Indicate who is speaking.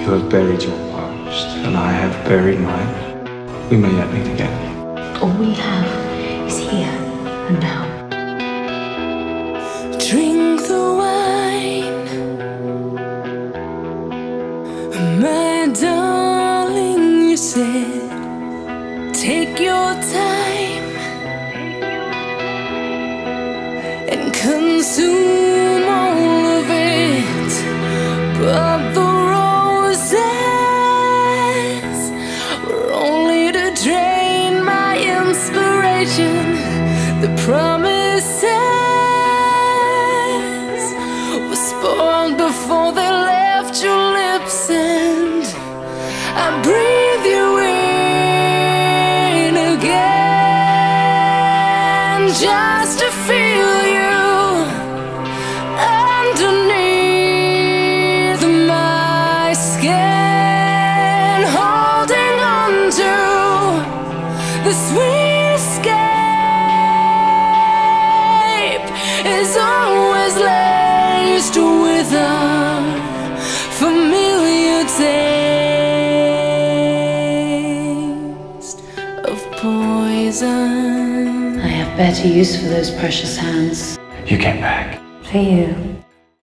Speaker 1: You have buried your past, and I have buried mine. We may yet meet again.
Speaker 2: All we have is here and now.
Speaker 3: Drink the wine, my darling, you said. Take your time and consume all of it, but the roses were only to drain my inspiration. The promises were spoiled before they left your lips, and I breathe you in again, just to feel you underneath my skin, holding on to the sweet escape is always laced with a familiar taste of poison.
Speaker 2: I have better use for those precious hands.
Speaker 1: You came back.
Speaker 2: For you.